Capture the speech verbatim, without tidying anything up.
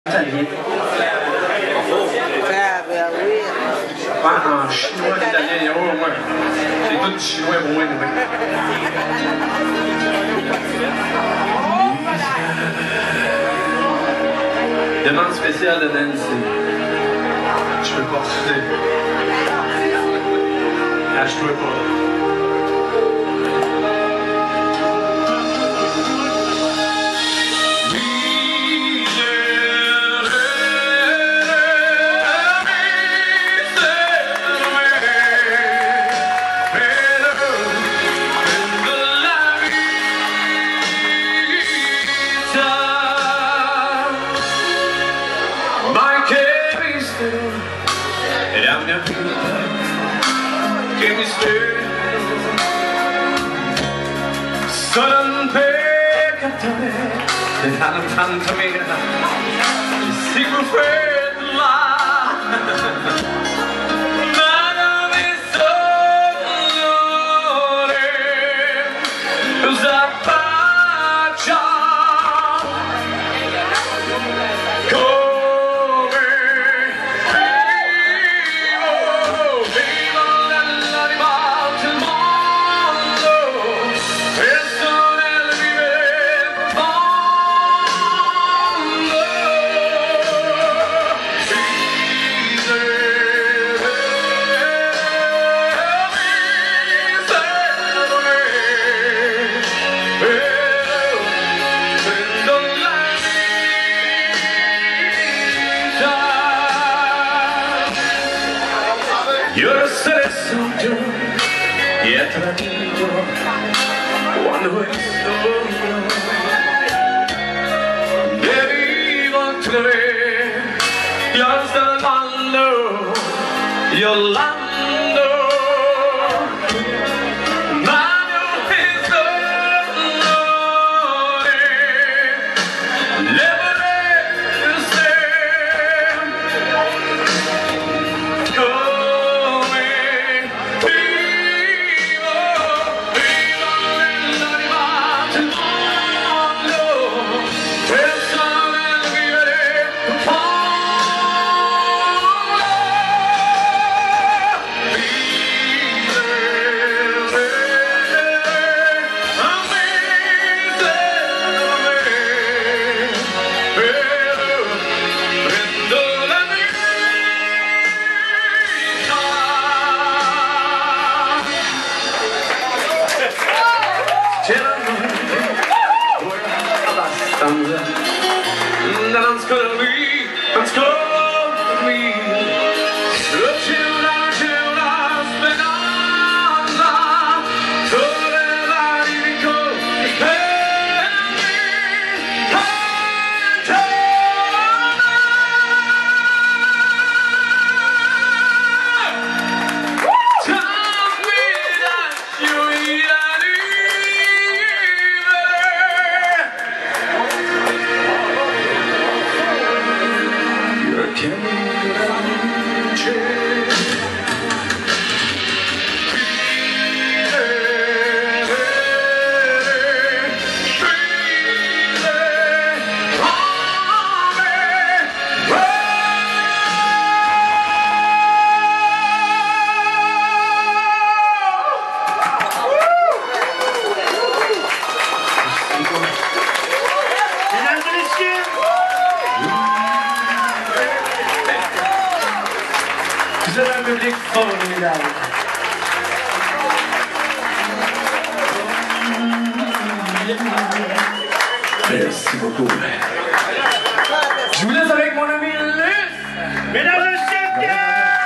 Italien. Ah, en chinois, l'italien, il y a au moins. C'est tout du chinois au moins. Demande spéciale de Nancy. Je peux pas refuser. Ah, je peux pas. E la mia vita che mi sveglia sono un peccatore e hanno tanta mira e sigo quella ma non mi sognore usa pace io lo stesso giorno che ha tradito quando ero solo e vivo tra me io sto amando io l'ando ma non mi sognore le vorrei non scorri, non scorri, c'è una, c'è una speranza, sole l'arico, prendi, cantare. Dammi lascio io che mi luce vous avez un public formidable. Merci beaucoup.